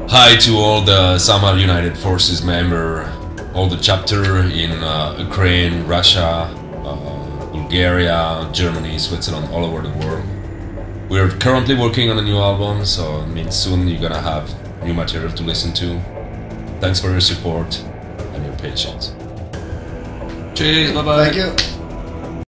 Hi to all the Samar United Forces member, all the chapter in Ukraine, Russia, Bulgaria, Germany, Switzerland, all over the world. We're currently working on a new album, so it means soon you're gonna have new material to listen to. Thanks for your support and your patience. Cheers, bye bye. Thank you.